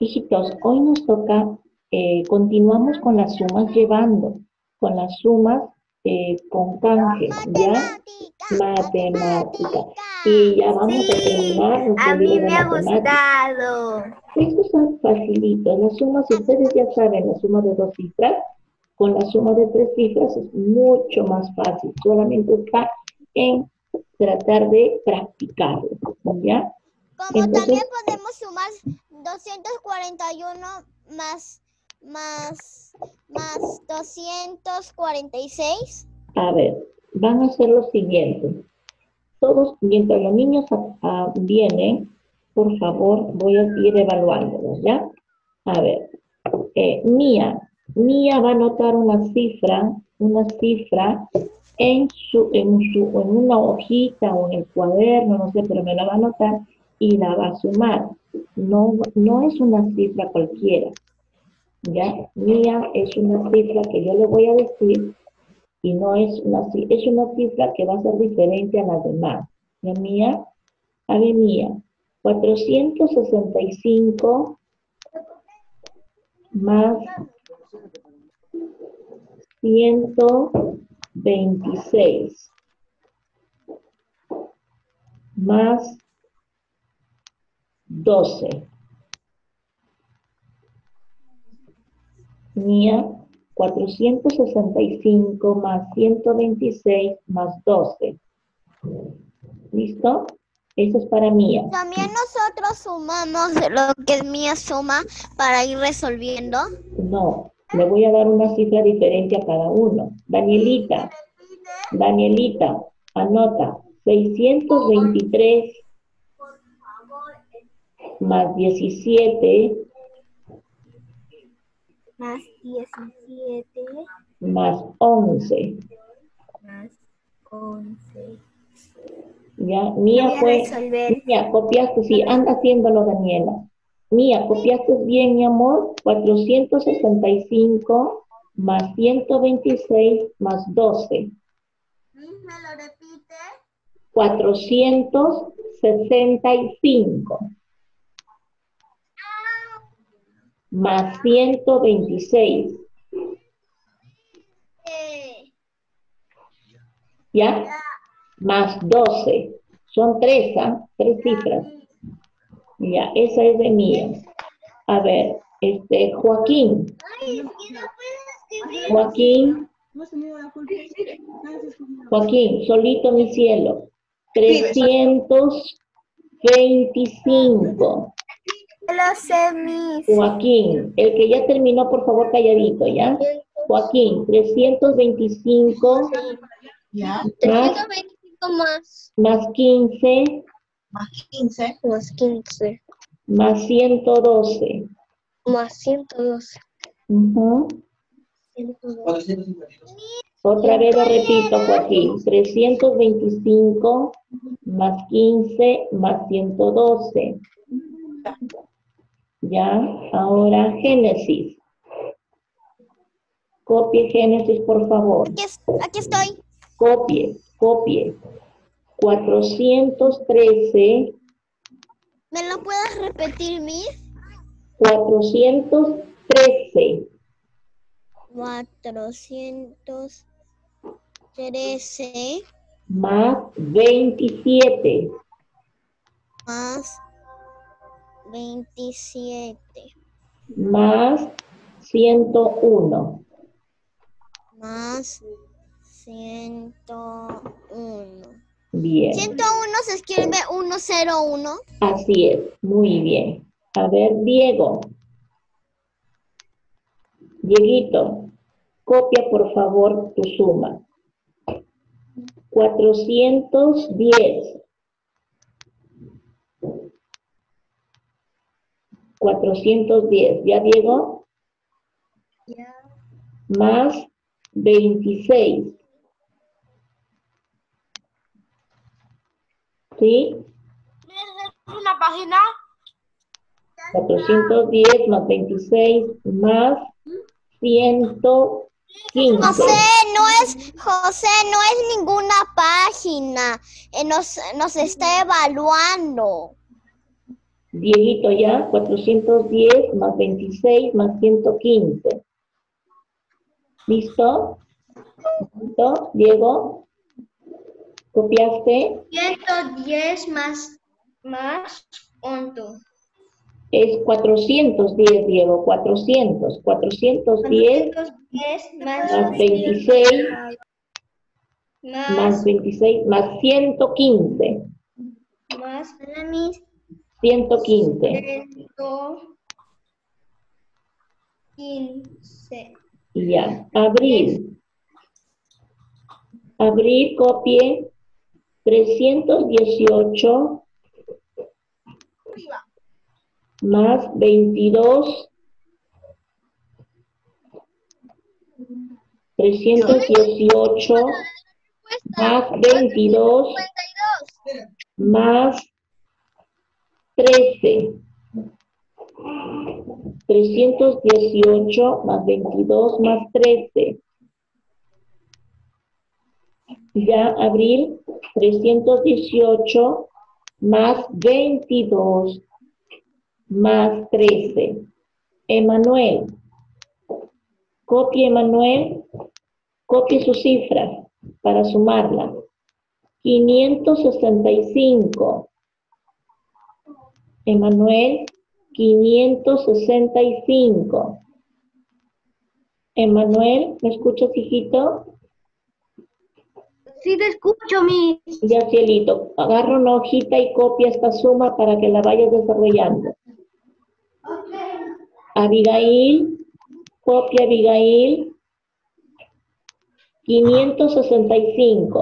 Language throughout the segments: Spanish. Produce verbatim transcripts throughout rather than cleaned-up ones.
Hijitos, hoy nos toca, eh, continuamos con las sumas llevando, con las sumas eh, con canje, ¿ya? Matemática. Y ya vamos a terminar nuestro A mí libro de me ha matemáticas. gustado. Estos son facilitos. Las sumas, si ustedes ya saben, la suma de dos cifras, con la suma de tres cifras es mucho más fácil. Solamente está en tratar de practicarlo, ¿ya? Como Entonces, también podemos sumar doscientos cuarenta y uno más, más, más doscientos cuarenta y seis. a ver, van a hacer lo siguiente. Todos, mientras los niños a, a, vienen, por favor, voy a ir evaluándolos, ¿ya? A ver, eh, Mía, Mía va a anotar una cifra, una cifra en, su, en, su, en una hojita o en el cuaderno, no sé, pero me la va a anotar y la va a sumar. No, no es una cifra cualquiera, ¿ya? Mía es una cifra que yo le voy a decir y no es una, es una cifra que va a ser diferente a las demás. ¿Ya, Mía? A ver, Mía, cuatrocientos sesenta y cinco más ciento veintiséis más doce. Mía, cuatrocientos sesenta y cinco más ciento veintiséis más doce. ¿Listo? Eso es para Mía. También nosotros sumamos lo que es Mía suma para ir resolviendo. No, le voy a dar una cifra diferente a cada uno. Danielita, Danielita, anota seiscientos veintitrés más diecisiete Más diecisiete. Más once. Más once. Ya, Mía fue, Mía, copiaste, sí, anda haciéndolo, Daniela. Mía, copiaste bien, mi amor, cuatrocientos sesenta y cinco más ciento veintiséis más doce. ¿Me lo repite? cuatrocientos sesenta y cinco más ciento veintiséis. ¿Ya? Más doce. Son tres, ¿ah? Tres cifras. Ya, esa es de Mía. A ver, este, Joaquín. Joaquín. Joaquín, solito mi cielo. trescientos veinticinco. Lo sé, mis. Joaquín, el que ya terminó, por favor, calladito, ¿ya? Joaquín, trescientos veinticinco. Ya. Más, Más. más quince. Más quince. Más quince. Más ciento doce. Más ciento doce. Uh-huh. Otra vez lo repito, Joaquín. trescientos veinticinco más quince más ciento doce. Ya, ahora Génesis. Copie Génesis, por favor. Aquí, es, aquí estoy. Copie, copie. cuatrocientos trece. ¿Me lo puedes repetir, Miss? cuatrocientos trece. cuatrocientos trece. Más veintisiete. Más veintisiete. Más ciento uno. Más ciento uno. Bien. ciento uno se escribe ciento uno. Así es, muy bien. A ver, Diego. Dieguito, copia por favor tu suma. cuatrocientos diez. cuatrocientos diez. ¿Ya, Diego? Ya. Más veintiséis. ¿Sí? ¿Una página? cuatrocientos diez más veintiséis más ciento quince. José, no es, José, no es ninguna página. Eh, nos, nos está evaluando. Dieguito ya, cuatrocientos diez más veintiséis más ciento quince. ¿Listo? ¿Listo, Diego? ¿Copiaste? ciento diez más, más once. Es cuatrocientos diez, Diego, cuatrocientos. cuatrocientos diez cuatrocientos diez más, más veintiséis más, más veintiséis más ciento quince. más, mis ciento quince. ciento quince. Y ya. Abril. Abril, copie trescientos dieciocho más veintidós. trescientos dieciocho más veintidós más trece. trescientos dieciocho más veintidós más trece. Ya, Abril, trescientos dieciocho más veintidós más trece. Emanuel, copie, Emanuel, copie su cifra para sumarla. quinientos sesenta y cinco. Emanuel, quinientos sesenta y cinco. Emanuel, ¿me escuchas, hijito? Sí, te escucho, mi. Ya, cielito, agarra una hojita y copia esta suma para que la vayas desarrollando. Abigail, copia, Abigail, quinientos sesenta y cinco.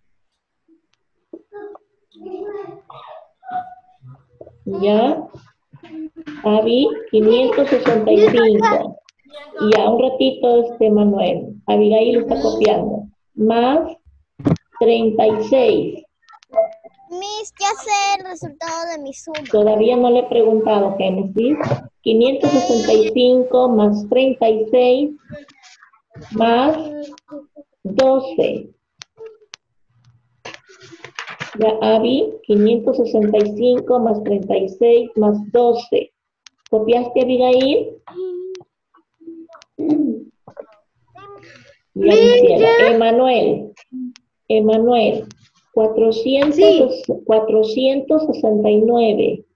¿Ya? Abi, quinientos sesenta y cinco. Y ya, un ratito, este Manuel. Abigail está copiando. Más treinta y seis. Miss, ¿qué hace el resultado de mi suma? Todavía no le he preguntado, Génesis. quinientos sesenta y cinco más treinta y seis más doce. Ya, Abby, quinientos sesenta y cinco más treinta y seis más doce. ¿Copiaste, Abigail? Ya, mi cielo. Emanuel. Emanuel. cuatrocientos, cuatrocientos sesenta y nueve.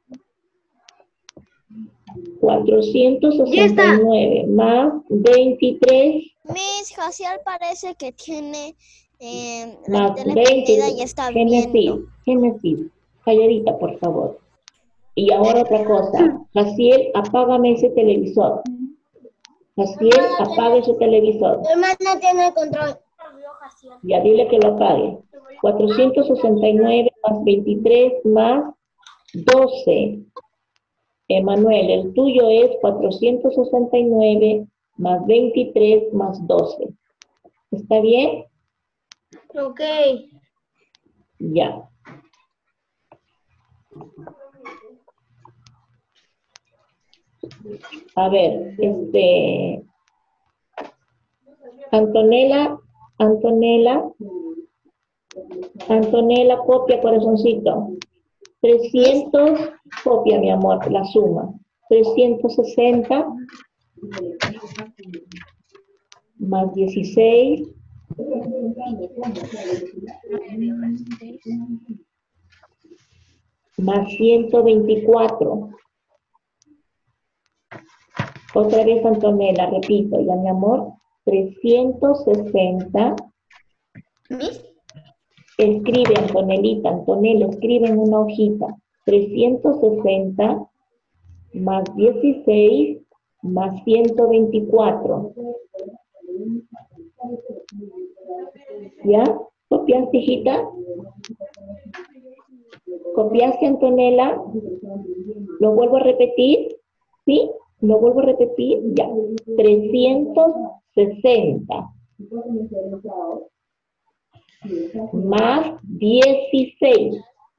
cuatrocientos sesenta y nueve más veintitrés. Miss, Jaciel parece que tiene eh, la Más tele veinte. prendida y está Génesis, viendo. Génesis, calladita, por favor. Y ahora otra cosa. Jaciel, apágame ese televisor. Jaciel, apague ese televisor. Mi hermana tiene el control. Ya dile que lo apague. cuatrocientos sesenta y nueve más veintitrés más doce. Emanuel, el tuyo es cuatrocientos sesenta y nueve más veintitrés más doce. ¿Está bien? Ok. Ya. A ver, este... Antonella, Antonella, Antonella, copia, corazoncito. trescientos, copia, mi amor, la suma. trescientos sesenta más dieciséis más ciento veinticuatro. Otra vez, Antonella, repito, ya, mi amor. trescientos sesenta. Escribe, Antonelita, Antonella, escribe en una hojita. trescientos sesenta más dieciséis más ciento veinticuatro. ¿Ya? ¿Copiaste, hijita? ¿Copiaste, Antonella? ¿Lo vuelvo a repetir? ¿Sí? ¿Lo vuelvo a repetir? Ya. trescientos sesenta. Más dieciséis.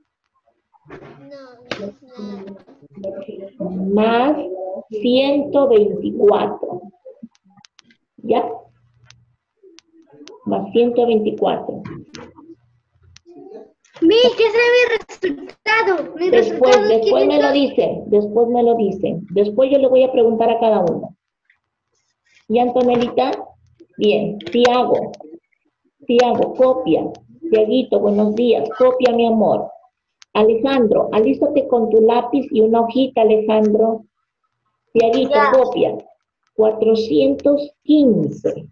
Más ciento veinticuatro. ¿Ya? Más ciento veinticuatro. Mi, ¿qué es mi resultado? Mi Después, resultado es después me lo quinientos. dicen, después me lo dicen. Después yo le voy a preguntar a cada uno. ¿Y Antonelita? Bien, Tiago. Tiago, copia. Tiaguito, buenos días. Copia, mi amor. Alejandro, alístate con tu lápiz y una hojita, Alejandro. Tiaguito, Ya. copia. cuatrocientos quince.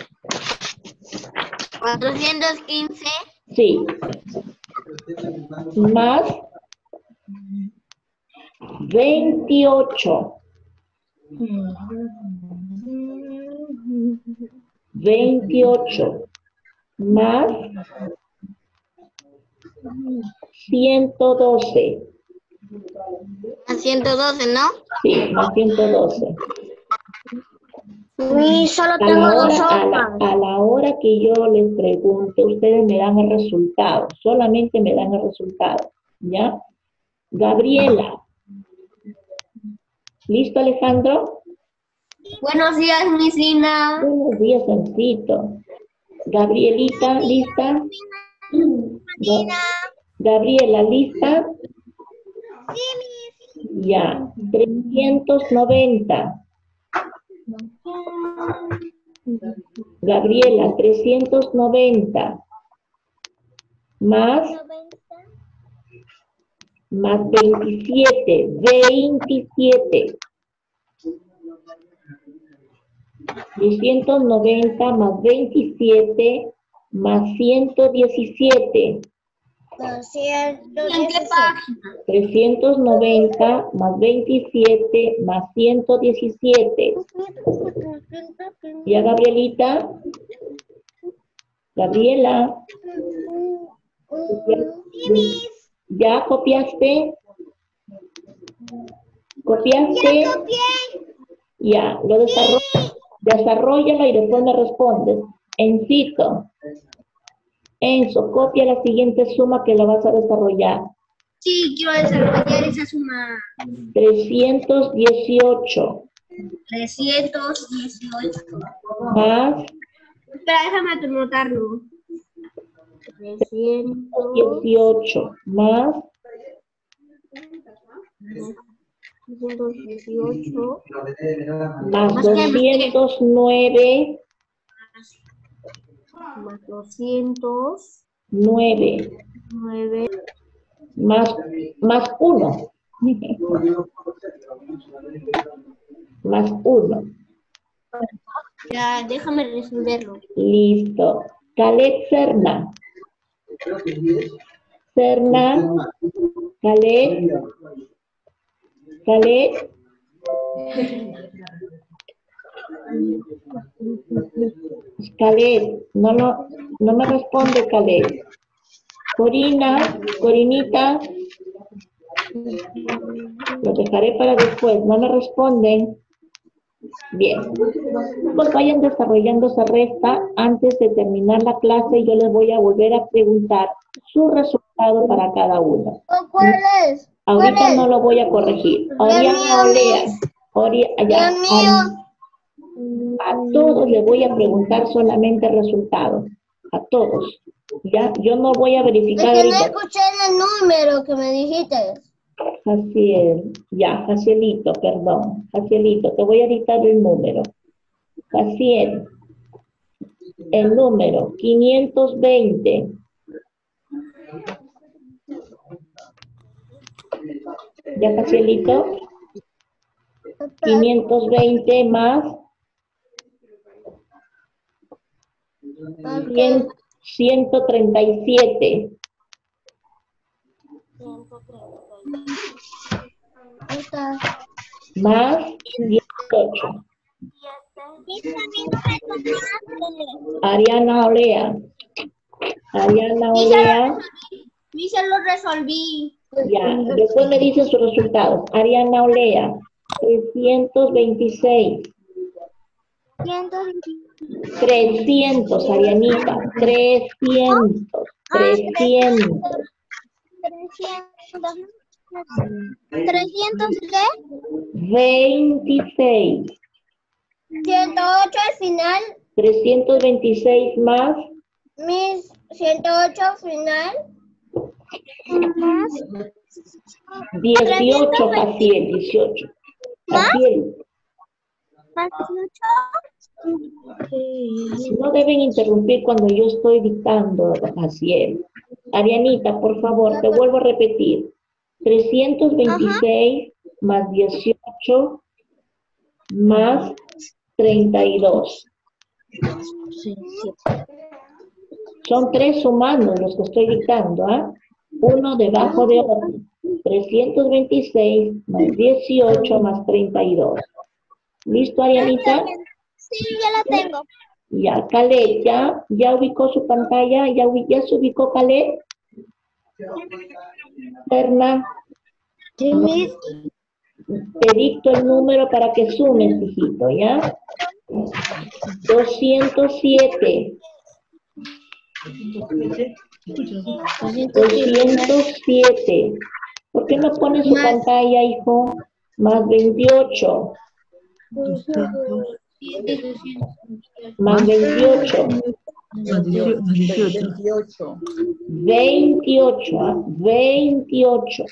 cuatrocientos quince. Sí. Más veintiocho. veintiocho. Más ciento doce. A ciento doce, ¿no? Sí, más ciento doce. Mi, solo A tengo la, dos hora, a, la, hojas. a la hora que yo les pregunte, ustedes me dan el resultado. Solamente me dan el resultado. ¿Ya? Gabriela. ¿Listo, Alejandro? Buenos días, mi Sina. Buenos días, Sancito. Gabrielita, ¿lista? Ga- Gabriela, ¿lista? Ya. trescientos noventa. Gabriela, trescientos noventa. Más, más veintisiete. veintisiete. trescientos noventa más veintisiete más ciento diecisiete. ¿En qué página? trescientos noventa más veintisiete más ciento diecisiete. ¿Ya, Gabrielita? Gabriela. ¿Ya copiaste? ¿Copiaste? Ya, lo desarrolla, desarrollalo y después me respondes. Encito. Enzo, copia la siguiente suma que la vas a desarrollar. Sí, quiero desarrollar esa suma. trescientos dieciocho trescientos dieciocho. más Espera, déjame anotarlo. trescientos dieciocho más dieciocho. más Más que- doscientos nueve Más doscientos nueve nueve. más más uno más uno. Ya, déjame resolverlo. Listo. Caleb Serna. Serna. Caleb. Caleb. Caleb. No, no, no me responde Caleb. Corina. Corinita. Lo dejaré para después. No me responden. Bien. Pues vayan desarrollando esa resta. Antes de terminar la clase, yo les voy a volver a preguntar su resultado para cada uno. ¿Cuál es? Ahorita no lo voy a corregir. Oriana Olea. Ori- ya, a, a todos les voy a preguntar solamente el resultado. A todos. Ya, yo no voy a verificar ahorita. escuché el número que me dijiste. Jaciel, ya, Jacielito, perdón. Jacielito, te voy a dictar el número. Jaciel, el número quinientos veinte. ¿Ya, Jacielito? quinientos veinte más cien, ciento treinta y siete. Más dieciocho. Ariana Olea. Ariana Olea. Sí, se lo resolví. Ya, después me dicen sus resultados. Ariana Olea, trescientos veintiséis. trescientos, Arianita, trescientos, trescientos. ¿Trescientos qué? veintiséis. ciento ocho al final. trescientos veintiséis más Mis ciento ocho al final. dieciocho, Jaciel, dieciocho. Jaciel, no deben interrumpir cuando yo estoy dictando, Jaciel. Arianita, por favor, te vuelvo a repetir. trescientos veintiséis más dieciocho más treinta y dos. Son tres humanos los que estoy dictando, ¿ah? Uno debajo de otro. trescientos veintiséis más dieciocho más treinta y dos. ¿Listo, Arianita? Sí, ya la tengo. Ya, Caleb, ¿ya? ¿Ya ubicó su pantalla? ¿Ya, ubi- ya se ubicó Caleb? Terna, Sí, Miss. te dicto el número para que sumes, hijito, ¿ya? doscientos siete. doscientos siete. ¿Por qué no pone su pantalla, hijo? Más veintiocho. Más veintiocho. dieciocho. veintiocho. ¿ah? veintiocho.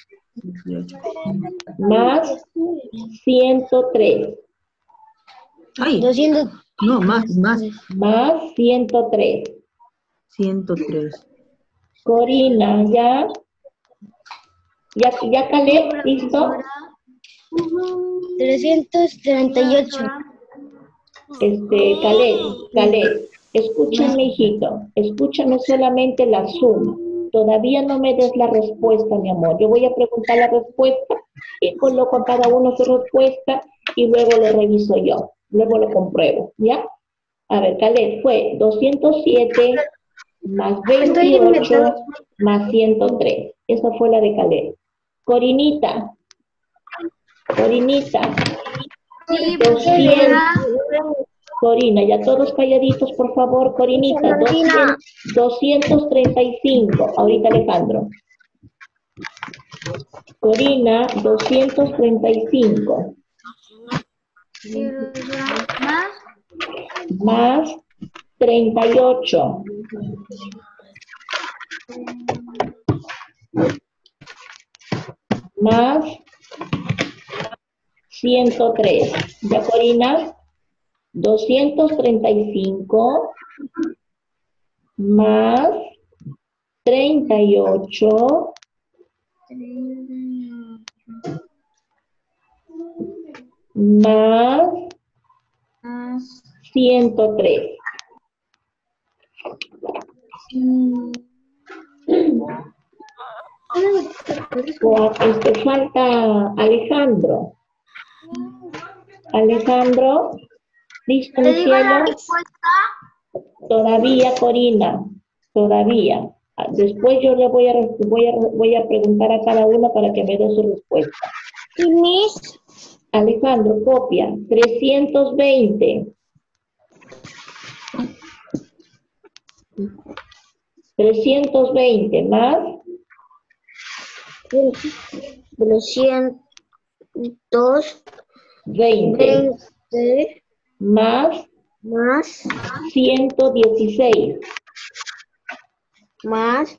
Más ciento tres. Ay, doscientos. no, más, más. Más ciento tres. ciento tres. Corina, ¿ya? ¿Ya, ya Caleb? ¿Listo? trescientos treinta y ocho. Este, Caleb, Caleb, escúchame, hijito. Escúchame solamente la suma. Todavía no me des la respuesta, mi amor. Yo voy a preguntar la respuesta y coloco a cada uno su respuesta y luego lo reviso yo. Luego lo compruebo, ¿ya? A ver, Caleb, fue doscientos siete más veintiocho más ciento tres. Esa fue la de Caleb. Corinita. Corinita. doscientos. Corina, ya todos calladitos, por favor. Corinita, doscientos, doscientos treinta y cinco. Ahorita Alejandro. Corina, doscientos treinta y cinco. Más treinta y ocho. Más ciento tres. ¿Ya, Corina? doscientos treinta y cinco más treinta y ocho más ciento tres. Este, falta Alejandro. Alejandro, ¿listo, mi cielo? Todavía, Corina, todavía. Después yo le voy a, voy a, voy a preguntar a cada uno para que me dé su respuesta. ¿Y Miss? Alejandro, copia. trescientos veinte. trescientos veinte más trescientos veinte veinte más más ciento dieciséis más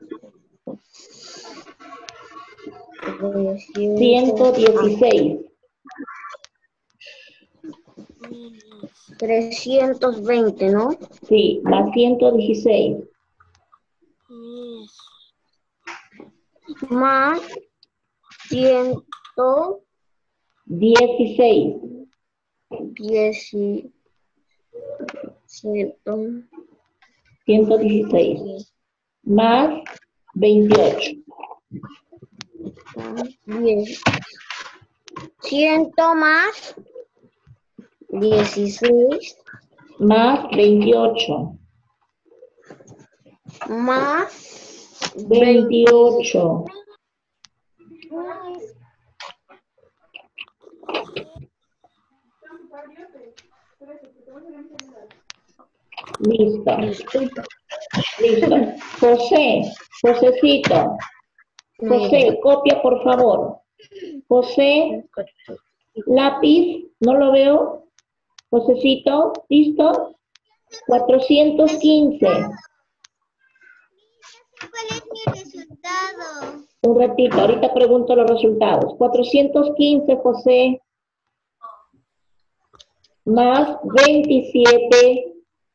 ciento dieciséis trescientos veinte, ¿no? sí, más ciento dieciséis Más ciento dieciséis diez, ciento ciento dieciséis más veintiocho diez, ciento más dieciséis más veintiocho más veintiocho listo listo José, Josecito, José, copia por favor. José, lápiz, no lo veo. Josecito, ¿listo? cuatrocientos quince. ¿Cuál es mi resultado? Un ratito, ahorita pregunto los resultados. cuatrocientos quince, José, más veintisiete,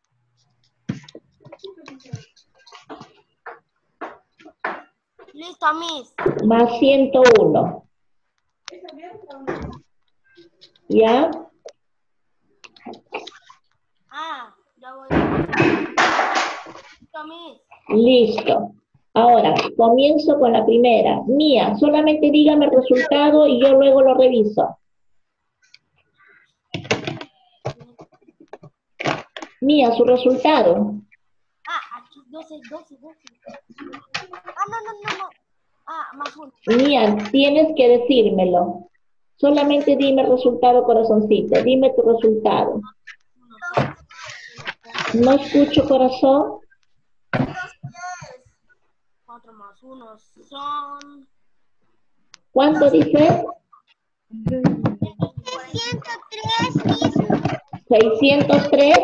Listo, Miss. más ciento uno. ¿Ya? Ah, ya voy. Listo, Miss. Listo. Ahora, comienzo con la primera. Mía, solamente dígame el resultado y yo luego lo reviso. Mía, su resultado. Ah, aquí, doce, doce, doce. Ah, no, no, no, no. Ah, más uno. Mía, tienes que decírmelo. Solamente dime el resultado, corazoncito. Dime tu resultado. No escucho, corazón. Cuatro más uno son... ¿Cuánto dices? ciento tres, Miss. seiscientos tres.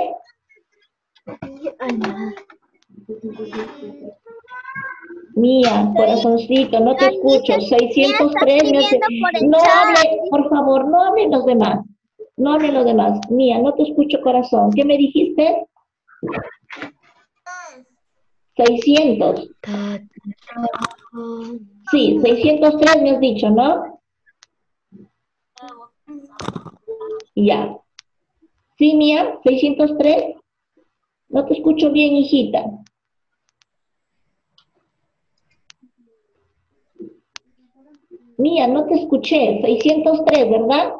Mía, corazoncito, no te escucho. seiscientos tres. Me hace... No hable, por favor, no hablen los demás. No hablen los demás. Mía, no te escucho, corazón. ¿Qué me dijiste? seiscientos. Sí, seiscientos tres me has dicho, ¿no? Ya. Sí, Mía, seiscientos tres. No te escucho bien, hijita. Mía, no te escuché. seiscientos tres, ¿verdad?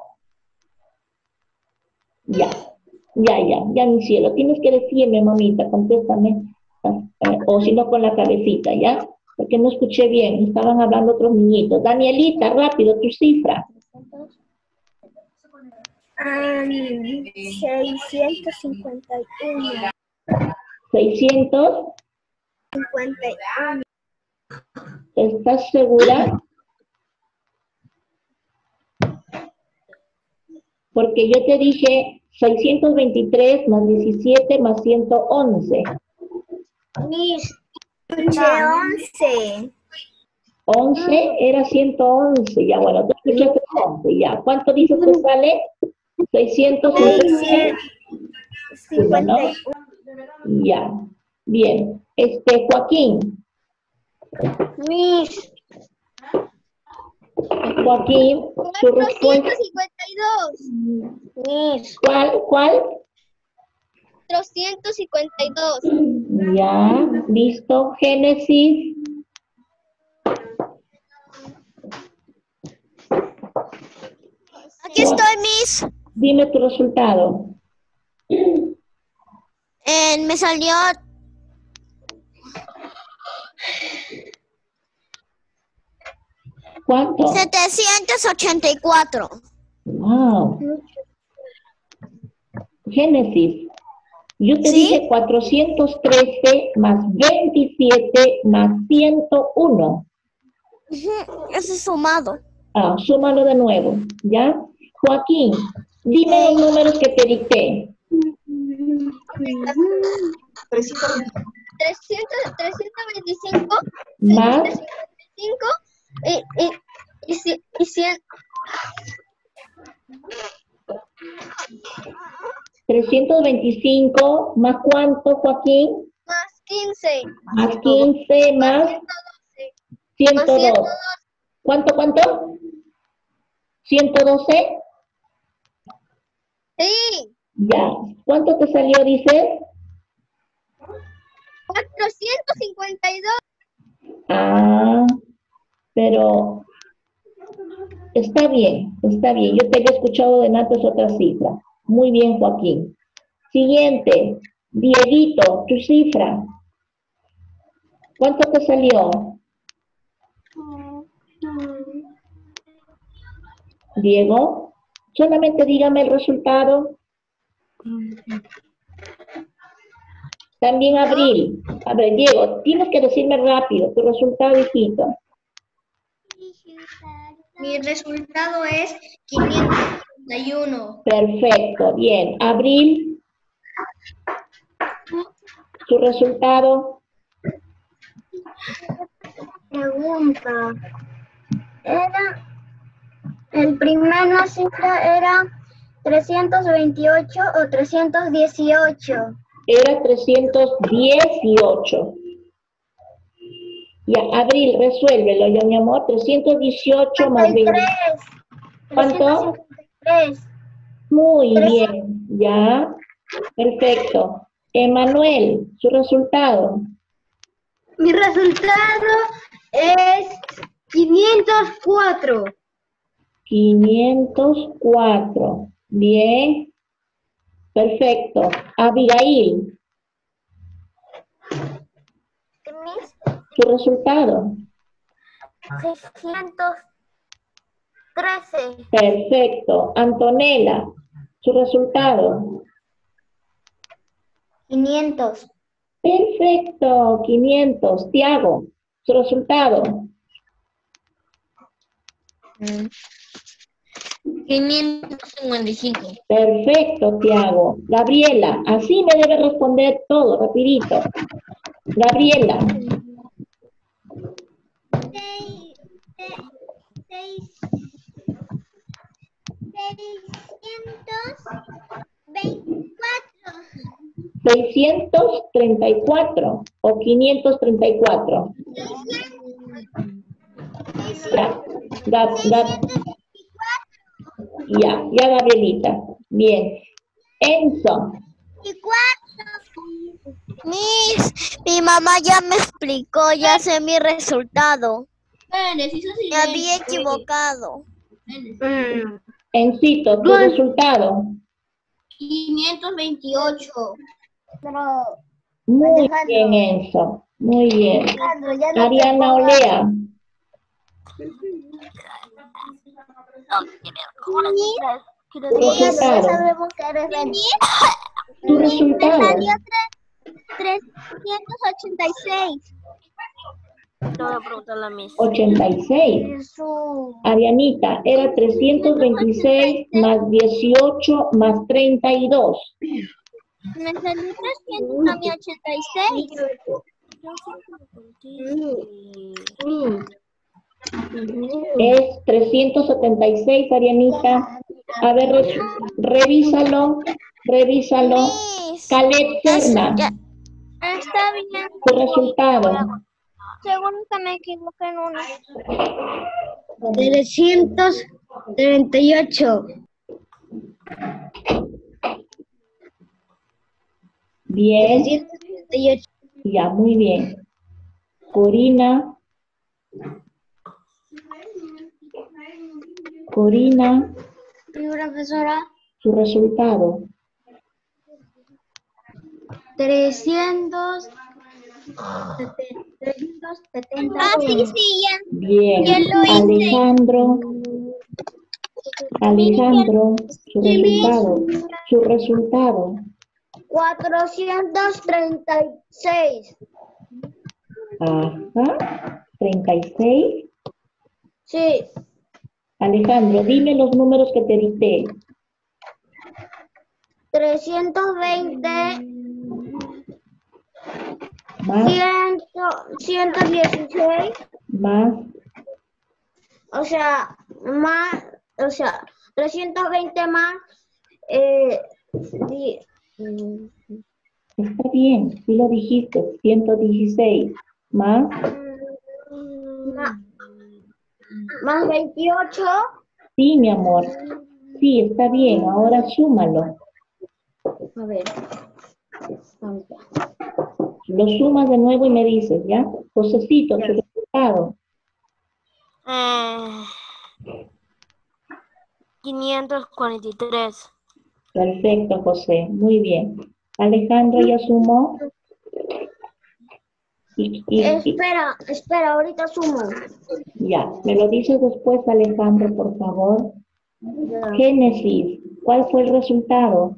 Ya. Ya, ya, ya, mi cielo. Tienes que decirme, mamita, contéstame. Eh, o si no, con la cabecita, ¿ya? Porque no escuché bien. Estaban hablando otros niñitos. Danielita, rápido, tu cifra. seiscientos cincuenta y uno. seiscientos. cincuenta y uno. ¿Estás segura? Porque yo te dije seiscientos veintitrés más diecisiete más ciento once. Miss, once. once era ciento once. Ya, bueno, tú escuchaste once. Ya. ¿Cuánto dices que sale? seiscientos cincuenta, ¿no? Ya. Bien. Este, Joaquín. Miss. Joaquín, su respuesta. cuatrocientos cincuenta y dos. Miss. ¿Cuál? ¿Cuál? cuatrocientos cincuenta y dos. Ya, listo. Génesis. Aquí estoy, Miss. Dime tu resultado. Eh, me salió ¿Cuánto? setecientos ochenta y cuatro. Wow. Génesis. Yo te ¿Sí? dije cuatrocientos trece más veintisiete más ciento uno. Eso es sumado. Ah, súmalo de nuevo, ¿ya? Joaquín, dime los números que te dicté. trescientos, trescientos veinticinco Más cincuenta y cinco y, y, y, ci- y cien. trescientos veinticinco, ¿más cuánto, Joaquín? Más quince. Más quince, más ciento doce. ciento dos. ¿Cuánto, cuánto? ¿ciento doce? Sí. Ya. ¿Cuánto te salió, dices? cuatrocientos cincuenta y dos. Ah, pero está bien, está bien. Yo te había escuchado de antes otra cifra. Muy bien, Joaquín. Siguiente. Dieguito, tu cifra. ¿Cuánto te salió? Diego, solamente dígame el resultado. También Abril. A ver, Diego, tienes que decirme rápido tu resultado, hijito. Mi resultado es quinientos treinta y uno. Perfecto, bien. Abril, su resultado. pregunta. Era, el primera cifra era trescientos veintiocho o trescientos dieciocho. Era trescientos dieciocho. Ya, Abril, resuélvelo, ya, mi amor. trescientos dieciocho más veinte. ¿Cuánto? Muy bien, ya. Perfecto. Emanuel, su resultado. Mi resultado es quinientos cuatro. quinientos cuatro. Bien. Perfecto. Abigail, su resultado. seiscientos trece. Perfecto. Antonella, su resultado. quinientos. Perfecto. quinientos. Tiago, su resultado. quinientos cincuenta y cinco. Perfecto, Tiago. Gabriela, así me debe responder todo, rapidito. Gabriela, Seis, seis, seiscientos veinticuatro. seiscientos treinta y cuatro o quinientos treinta y cuatro. Ya, Gab- Gab- ya, ya, Gabrielita. Bien. Enzo, Miss, mi mamá ya me explicó, ya sé mi resultado. Me había equivocado. Encito, tu resultado. quinientos veintiocho. Pero, Muy Alejandro. bien, Enzo. Muy bien. Alejandro, ya no te Ariana pongas- Olea, tu Miss, ya resultado. sabemos que eres de Tu resultado. trescientos ochenta y seis. ochenta y seis. Jesús. Arianita, era trescientos veintiséis más dieciocho más treinta y dos. Me salió trescientos a mi ochenta y seis. Es trescientos setenta y seis, Arianita. A ver, re- revísalo, revísalo. Miss, Calet Serna, ya- está bien. tu resultado. Según que me equivoqué en uno. trescientos treinta y ocho. Bien, trescientos treinta y ocho. ya, muy bien. Corina. Corina, Mi profesora. su resultado. trescientos setenta. Ah, sí, sí, ya. Bien. Ya lo hice. Alejandro. Alejandro, su resultado. Su resultado. cuatrocientos treinta y seis. Ajá. treinta y seis. Sí. Alejandro, dime los números que te dicté. trescientos veinte. Más, ciento dieciséis. más. O sea, más. O sea, trescientos veinte más. Eh, di- Está bien, sí lo dijiste. ciento dieciséis. Más, ma- más veintiocho. sí, mi amor. Sí, está bien. Ahora súmalo. A ver. Lo sumas de nuevo y me dices, ¿ya? Josecito, tu resultado. quinientos cuarenta y tres. Perfecto, José. Muy bien. Alejandro ya sumó. Y, y- y- Espera, espera, ahorita sumo. ya, me lo dices después, Alejandro, por favor. Génesis, ¿cuál fue el resultado?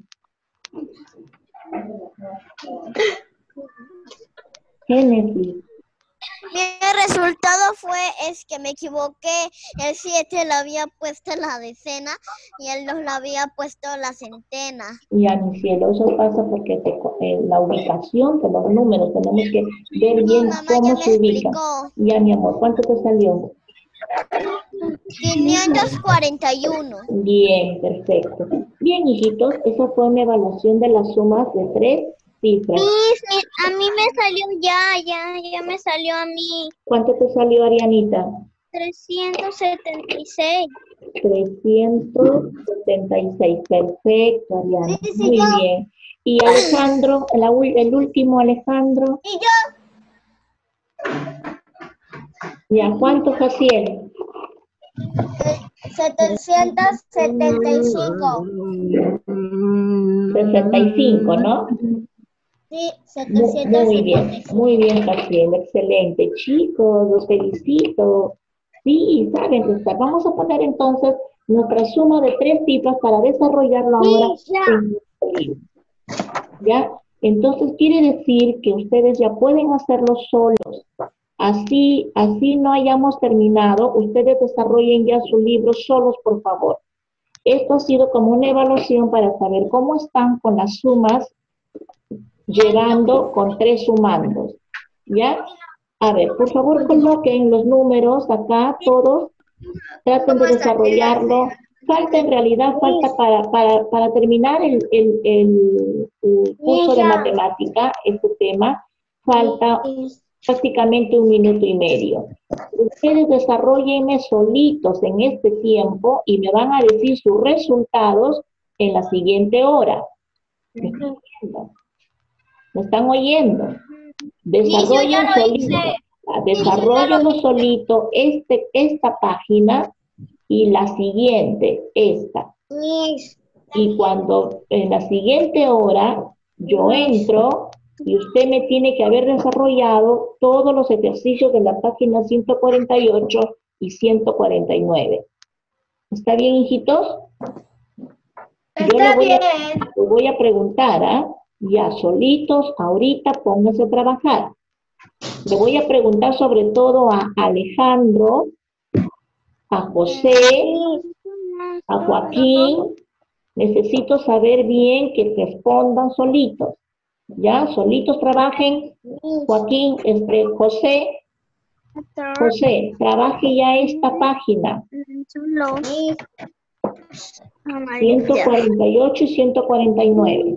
Génesis, Mi resultado fue es que me equivoqué. El siete lo había puesto en la decena y el dos lo había puesto en la centena. Ya, mi cielo, eso pasa porque te co- eh, la ubicación de los números, tenemos que ver bien Mamá cómo ya me se ubican. explicó. Ya, mi amor, ¿cuánto te salió? quinientos cuarenta y uno. Bien, perfecto. Bien, hijitos, esa fue mi evaluación de las sumas de tres cifras. Miss, a mí me salió ya, ya, ya me salió a mí ¿Cuánto te salió, Arianita? trescientos setenta y seis. trescientos setenta y seis. Perfecto, Ariana. Sí, sí, Muy yo. bien. Y Alejandro, el, ul- el último Alejandro. Y yo, Ya, ¿cuánto, Jaciel? setecientos setenta y cinco. sesenta y cinco, ¿no? Sí, Muy, setecientos muy setenta y bien, cinco. muy bien, Jaciel, excelente. Chicos, los felicito. Sí, saben restar. Vamos a poner entonces nuestra suma de tres cifras para desarrollarlo ahora Sí, ya. en nuestro libro. ¿Ya? Entonces quiere decir que ustedes ya pueden hacerlo solos. Así, así no hayamos terminado, ustedes desarrollen ya su libro solos, por favor. Esto ha sido como una evaluación para saber cómo están con las sumas, llevando con tres sumandos. ¿Ya? A ver, por favor coloquen los números acá, todos. Traten de desarrollarlo. Falta en realidad, falta para, para, para terminar el, el, el, el curso de matemática, este tema, falta prácticamente un minuto y medio. Ustedes desarrollenme solitos en este tiempo y me van a decir sus resultados en la siguiente hora. ¿Me están oyendo? ¿Me están oyendo? Desarrollen solito, desarrollenlo solito este, esta página y la siguiente, esta. Y cuando en la siguiente hora yo entro y usted me tiene que haber desarrollado todos los ejercicios de la página ciento cuarenta y ocho y ciento cuarenta y nueve. ¿Está bien, hijitos? Yo le voy, a, le voy a preguntar, ¿ah? Ya, solitos, ahorita pónganse a trabajar. Le voy a preguntar sobre todo a Alejandro, a José, a Joaquín. Necesito saber bien que respondan solitos. ¿Ya? Solitos trabajen. Joaquín, este, José, José, trabaje ya esta página. ciento cuarenta y ocho y ciento cuarenta y nueve.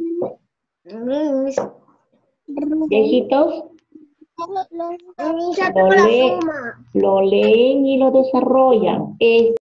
Viejitos, lo, lee, lo leen y lo desarrollan. Es